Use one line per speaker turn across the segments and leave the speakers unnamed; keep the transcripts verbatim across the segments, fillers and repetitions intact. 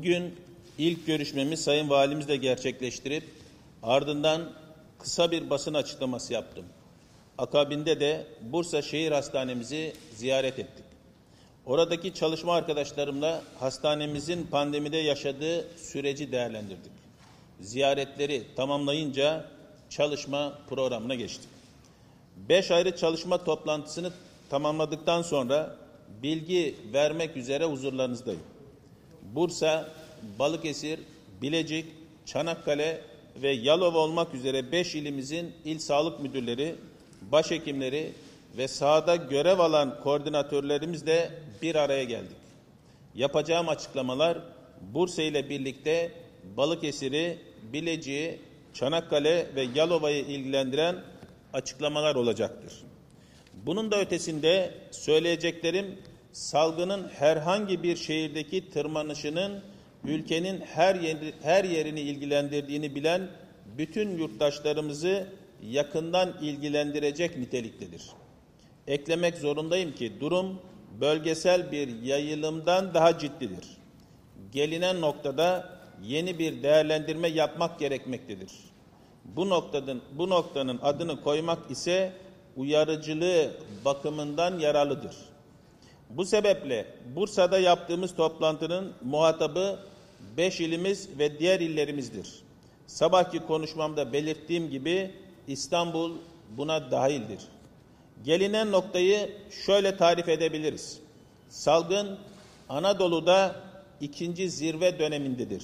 Bugün ilk görüşmemi Sayın Valimizle gerçekleştirip ardından kısa bir basın açıklaması yaptım. Akabinde de Bursa Şehir Hastanemizi ziyaret ettik. Oradaki çalışma arkadaşlarımla hastanemizin pandemide yaşadığı süreci değerlendirdik. Ziyaretleri tamamlayınca çalışma programına geçtik. Beş ayrı çalışma toplantısını tamamladıktan sonra bilgi vermek üzere huzurlarınızdayım. Bursa, Balıkesir, Bilecik, Çanakkale ve Yalova olmak üzere beş ilimizin il sağlık müdürleri, başhekimleri ve sahada görev alan koordinatörlerimizle bir araya geldik. Yapacağım açıklamalar Bursa ile birlikte Balıkesir'i, Bilecik'i, Çanakkale ve Yalova'yı ilgilendiren açıklamalar olacaktır. Bunun da ötesinde söyleyeceklerim salgının herhangi bir şehirdeki tırmanışının ülkenin her yeri, her yerini ilgilendirdiğini bilen bütün yurttaşlarımızı yakından ilgilendirecek niteliktedir. Eklemek zorundayım ki durum bölgesel bir yayılımdan daha ciddidir. Gelinen noktada yeni bir değerlendirme yapmak gerekmektedir. Bu noktanın, bu noktanın adını koymak ise uyarıcılığı bakımından yararlıdır. Bu sebeple Bursa'da yaptığımız toplantının muhatabı beş ilimiz ve diğer illerimizdir. Sabahki konuşmamda belirttiğim gibi İstanbul buna dahildir. Gelinen noktayı şöyle tarif edebiliriz. Salgın Anadolu'da ikinci zirve dönemindedir.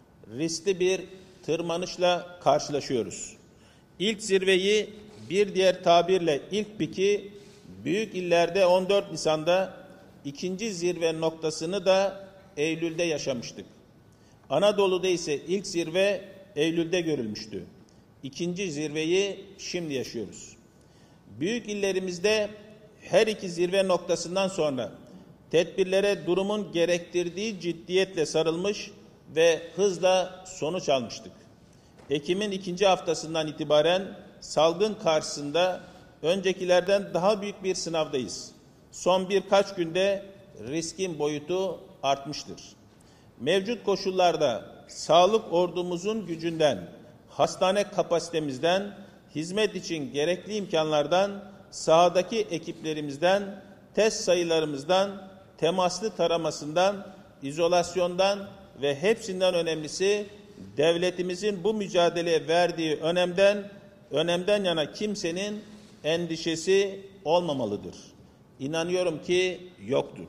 Riskli bir tırmanışla karşılaşıyoruz. İlk zirveyi bir diğer tabirle ilk piki büyük illerde on dört Nisan'da, ikinci zirve noktasını da Eylül'de yaşamıştık. Anadolu'da ise ilk zirve Eylül'de görülmüştü. İkinci zirveyi şimdi yaşıyoruz. Büyük illerimizde her iki zirve noktasından sonra tedbirlere durumun gerektirdiği ciddiyetle sarılmış ve hızla sonuç almıştık. Ekim'in ikinci haftasından itibaren salgın karşısında öncekilerden daha büyük bir sınavdayız. Son birkaç günde riskin boyutu artmıştır. Mevcut koşullarda sağlık ordumuzun gücünden, hastane kapasitemizden, hizmet için gerekli imkanlardan, sahadaki ekiplerimizden, test sayılarımızdan, temaslı taramasından, izolasyondan ve hepsinden önemlisi devletimizin bu mücadeleye verdiği önemden, önemden yana kimsenin endişesi olmamalıdır. İnanıyorum ki yoktur.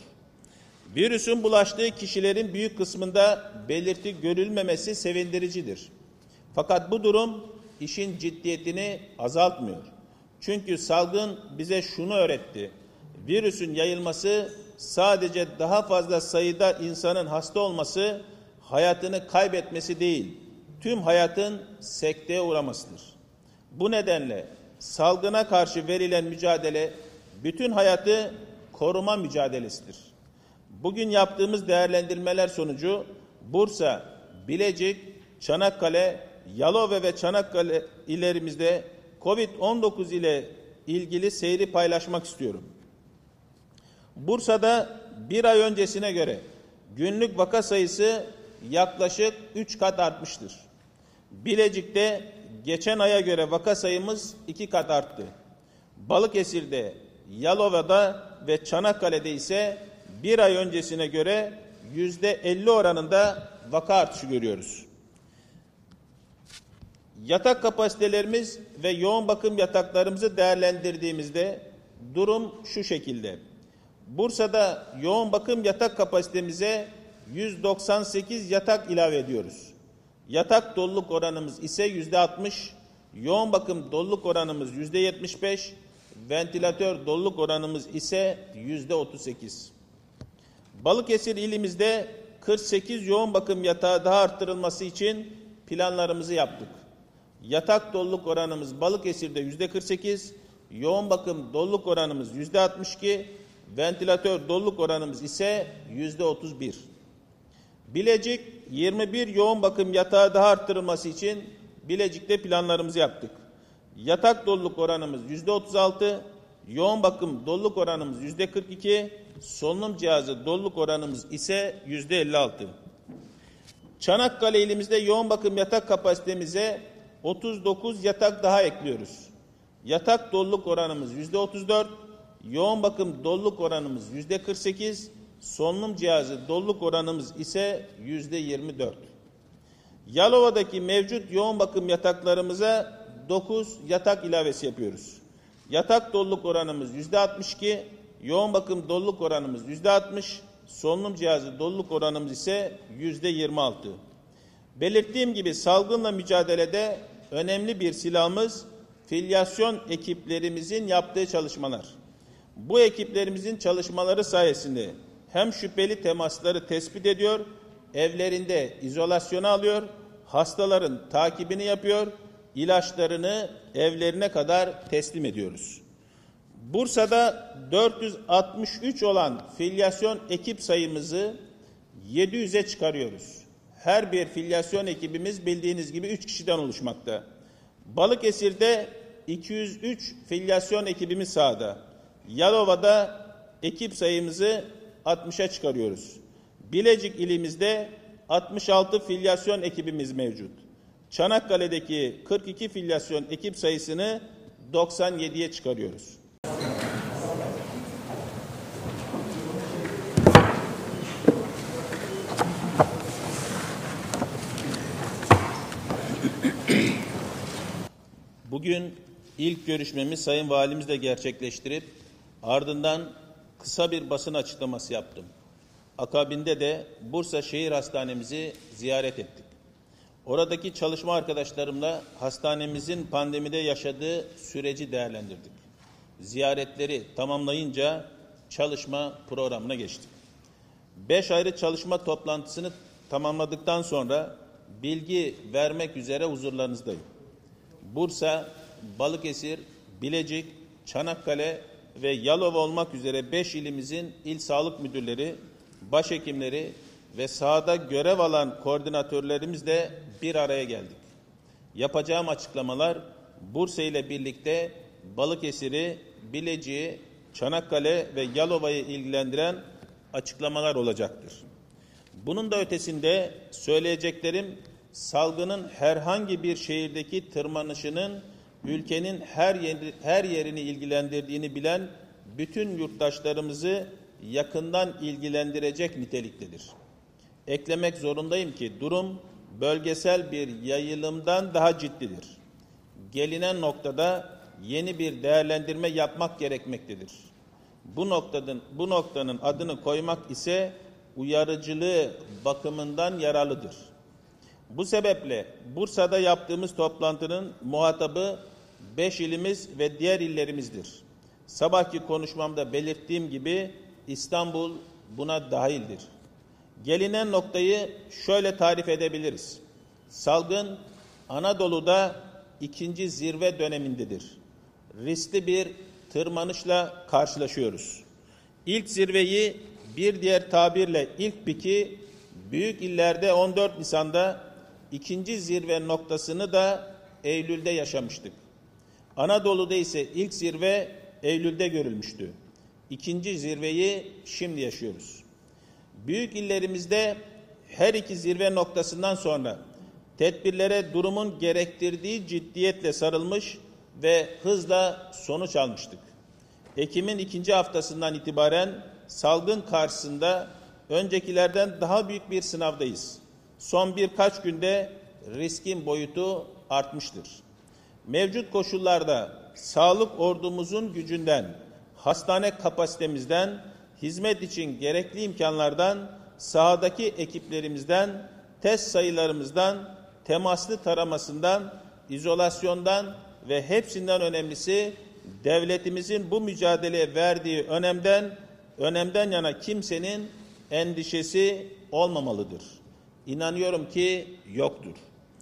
Virüsün bulaştığı kişilerin büyük kısmında belirti görülmemesi sevindiricidir. Fakat bu durum işin ciddiyetini azaltmıyor. Çünkü salgın bize şunu öğretti. Virüsün yayılması sadece daha fazla sayıda insanın hasta olması, hayatını kaybetmesi değil, tüm hayatın sekteye uğramasıdır. Bu nedenle salgına karşı verilen mücadele bütün hayatı koruma mücadelesidir. Bugün yaptığımız değerlendirmeler sonucu Bursa, Bilecik, Çanakkale, Yalova ve Çanakkale illerimizde kovid on dokuz ile ilgili seyri paylaşmak istiyorum. Bursa'da bir ay öncesine göre günlük vaka sayısı yaklaşık üç kat artmıştır. Bilecik'te geçen aya göre vaka sayımız iki kat arttı. Balıkesir'de, Yalova'da ve Çanakkale'de ise bir ay öncesine göre yüzde elli oranında vaka artışı görüyoruz. Yatak kapasitelerimiz ve yoğun bakım yataklarımızı değerlendirdiğimizde durum şu şekilde. Bursa'da yoğun bakım yatak kapasitemize yüz doksan sekiz yatak ilave ediyoruz. Yatak doluluk oranımız ise yüzde altmış, yoğun bakım doluluk oranımız yüzde yetmiş beş, ventilatör doluluk oranımız ise yüzde otuz sekiz. Balıkesir ilimizde kırk sekiz yoğun bakım yatağı daha arttırılması için planlarımızı yaptık. Yatak doluluk oranımız Balıkesir'de yüzde kırk sekiz, yoğun bakım doluluk oranımız yüzde altmış iki, ventilatör doluluk oranımız ise yüzde otuz bir. Bilecik yirmi bir yoğun bakım yatağı daha arttırılması için Bilecik'te planlarımızı yaptık. Yatak doluluk oranımız yüzde otuz altı, yoğun bakım doluluk oranımız yüzde kırk iki, solunum cihazı doluluk oranımız ise yüzde elli altı. Çanakkale ilimizde yoğun bakım yatak kapasitemize otuz dokuz yatak daha ekliyoruz. Yatak doluluk oranımız yüzde otuz dört, yoğun bakım doluluk oranımız yüzde kırk sekiz, solunum cihazı doluluk oranımız ise yüzde yirmi dört. Yalova'daki mevcut yoğun bakım yataklarımıza dokuz yatak ilavesi yapıyoruz. Yatak doluluk oranımız yüzde altmış iki, yoğun bakım doluluk oranımız yüzde altmış, solunum cihazı doluluk oranımız ise yüzde yirmi altı. Belirttiğim gibi salgınla mücadelede önemli bir silahımız filyasyon ekiplerimizin yaptığı çalışmalar. Bu ekiplerimizin çalışmaları sayesinde hem şüpheli temasları tespit ediyor, evlerinde izolasyona alıyor, hastaların takibini yapıyor, ilaçlarını evlerine kadar teslim ediyoruz. Bursa'da dört yüz altmış üç olan filyasyon ekip sayımızı yedi yüze çıkarıyoruz. Her bir filyasyon ekibimiz bildiğiniz gibi üç kişiden oluşmakta. Balıkesir'de iki yüz üç filyasyon ekibimiz sahada. Yalova'da ekip sayımızı altmışa çıkarıyoruz. Bilecik ilimizde altmış altı filyasyon ekibimiz mevcut. Çanakkale'deki kırk iki filyasyon ekip sayısını doksan yediye çıkarıyoruz. Bugün ilk görüşmemi Sayın Valimizle gerçekleştirip ardından kısa bir basın açıklaması yaptım. Akabinde de Bursa Şehir Hastanemizi ziyaret ettik. Oradaki çalışma arkadaşlarımla hastanemizin pandemide yaşadığı süreci değerlendirdik. Ziyaretleri tamamlayınca çalışma programına geçtik. Beş ayrı çalışma toplantısını tamamladıktan sonra bilgi vermek üzere huzurlarınızdayım. Bursa, Balıkesir, Bilecik, Çanakkale ve Yalova olmak üzere beş ilimizin il sağlık müdürleri, başhekimleri ve sahada görev alan koordinatörlerimizle bir araya geldik. Yapacağım açıklamalar Bursa ile birlikte Balıkesir'i, Bilecik'i, Çanakkale ve Yalova'yı ilgilendiren açıklamalar olacaktır. Bunun da ötesinde söyleyeceklerim salgının herhangi bir şehirdeki tırmanışının ülkenin her yeri, her yerini ilgilendirdiğini bilen bütün yurttaşlarımızı yakından ilgilendirecek niteliktedir. Eklemek zorundayım ki durum bölgesel bir yayılımdan daha ciddidir. Gelinen noktada yeni bir değerlendirme yapmak gerekmektedir. Bu noktanın, bu noktanın adını koymak ise uyarıcılığı bakımından yararlıdır. Bu sebeple Bursa'da yaptığımız toplantının muhatabı beş ilimiz ve diğer illerimizdir. Sabahki konuşmamda belirttiğim gibi İstanbul buna dahildir. Gelinen noktayı şöyle tarif edebiliriz. Salgın Anadolu'da ikinci zirve dönemindedir. Riskli bir tırmanışla karşılaşıyoruz. İlk zirveyi bir diğer tabirle ilk piki büyük illerde on dört Nisan'da, ikinci zirve noktasını da Eylül'de yaşamıştık. Anadolu'da ise ilk zirve Eylül'de görülmüştü. İkinci zirveyi şimdi yaşıyoruz. Büyük illerimizde her iki zirve noktasından sonra tedbirlere durumun gerektirdiği ciddiyetle sarılmış ve hızla sonuç almıştık. Ekim'in ikinci haftasından itibaren salgın karşısında öncekilerden daha büyük bir sınavdayız. Son birkaç günde riskin boyutu artmıştır. Mevcut koşullarda sağlık ordumuzun gücünden, hastane kapasitemizden, hizmet için gerekli imkanlardan, sahadaki ekiplerimizden, test sayılarımızdan, temaslı taramasından, izolasyondan ve hepsinden önemlisi devletimizin bu mücadeleye verdiği önemden, önemden yana kimsenin endişesi olmamalıdır. İnanıyorum ki yoktur.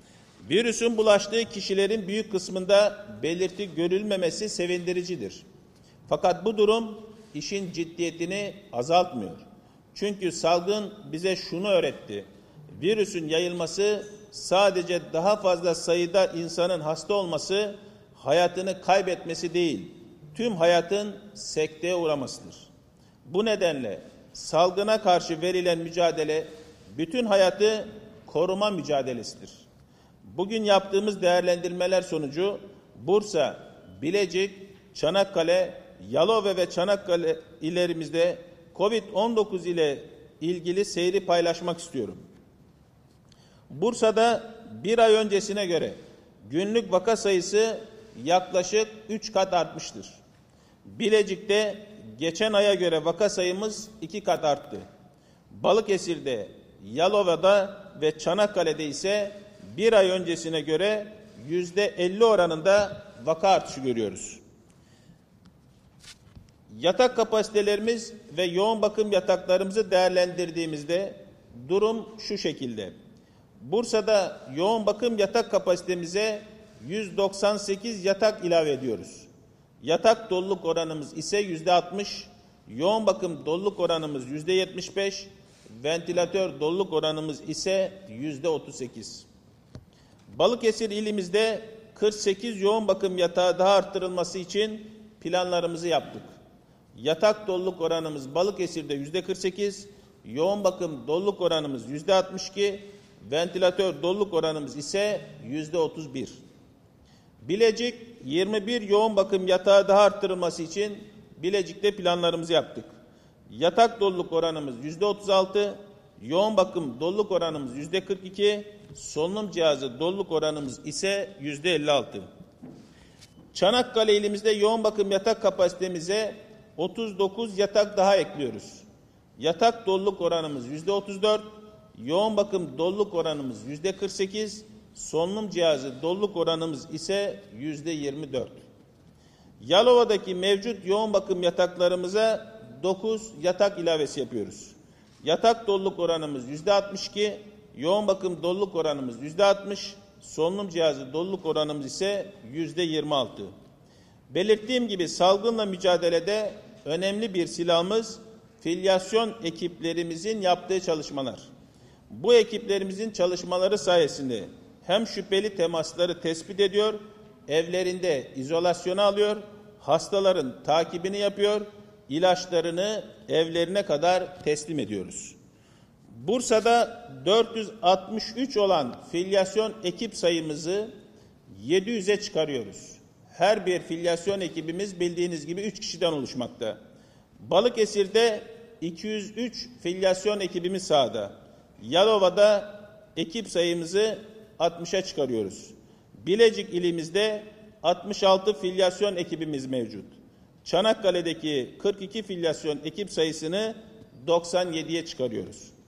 Virüsün bulaştığı kişilerin büyük kısmında belirti görülmemesi sevindiricidir. Fakat bu durum işin ciddiyetini azaltmıyor. Çünkü salgın bize şunu öğretti. Virüsün yayılması sadece daha fazla sayıda insanın hasta olması, hayatını kaybetmesi değil, tüm hayatın sekteye uğramasıdır. Bu nedenle salgına karşı verilen mücadele bütün hayatı koruma mücadelesidir. Bugün yaptığımız değerlendirmeler sonucu Bursa, Bilecik, Çanakkale, Yalova ve Çanakkale illerimizde kovid on dokuz ile ilgili seyri paylaşmak istiyorum. Bursa'da bir ay öncesine göre günlük vaka sayısı yaklaşık üç kat artmıştır. Bilecik'te geçen aya göre vaka sayımız iki kat arttı. Balıkesir'de, Yalova'da ve Çanakkale'de ise bir ay öncesine göre yüzde elli oranında vaka artışı görüyoruz. Yatak kapasitelerimiz ve yoğun bakım yataklarımızı değerlendirdiğimizde durum şu şekilde. Bursa'da yoğun bakım yatak kapasitemize yüz doksan sekiz yatak ilave ediyoruz. Yatak doluluk oranımız ise yüzde altmış, yoğun bakım doluluk oranımız yüzde yetmiş beş, ventilatör doluluk oranımız ise yüzde otuz sekiz. Balıkesir ilimizde kırk sekiz yoğun bakım yatağı daha arttırılması için planlarımızı yaptık. Yatak doluluk oranımız Balıkesir'de yüzde kırk sekiz, yoğun bakım doluluk oranımız yüzde altmış iki, ventilatör doluluk oranımız ise yüzde otuz bir. Bilecik yirmi bir yoğun bakım yatağı daha arttırılması için Bilecik'te planlarımızı yaptık. Yatak doluluk oranımız yüzde otuz altı, yoğun bakım doluluk oranımız yüzde kırk iki, solunum cihazı doluluk oranımız ise yüzde elli altı. Çanakkale ilimizde yoğun bakım yatak kapasitemize otuz dokuz yatak daha ekliyoruz. Yatak doluluk oranımız yüzde otuz dört, yoğun bakım doluluk oranımız yüzde kırk sekiz, solunum cihazı doluluk oranımız ise yüzde yirmi dört. Yalova'daki mevcut yoğun bakım yataklarımıza dokuz yatak ilavesi yapıyoruz. Yatak doluluk oranımız yüzde altmış iki, yoğun bakım doluluk oranımız yüzde altmış, solunum cihazı doluluk oranımız ise yüzde yirmi altı. Belirttiğim gibi salgınla mücadelede önemli bir silahımız filyasyon ekiplerimizin yaptığı çalışmalar. Bu ekiplerimizin çalışmaları sayesinde hem şüpheli temasları tespit ediyor, evlerinde izolasyona alıyor, hastaların takibini yapıyor, ilaçlarını evlerine kadar teslim ediyoruz. Bursa'da dört yüz altmış üç olan filyasyon ekip sayımızı yedi yüze çıkarıyoruz. Her bir filyasyon ekibimiz bildiğiniz gibi üç kişiden oluşmakta. Balıkesir'de iki yüz üç filyasyon ekibimiz sahada. Yalova'da ekip sayımızı altmışa çıkarıyoruz. Bilecik ilimizde altmış altı filyasyon ekibimiz mevcut. Çanakkale'deki kırk iki filyasyon ekip sayısını doksan yediye çıkarıyoruz.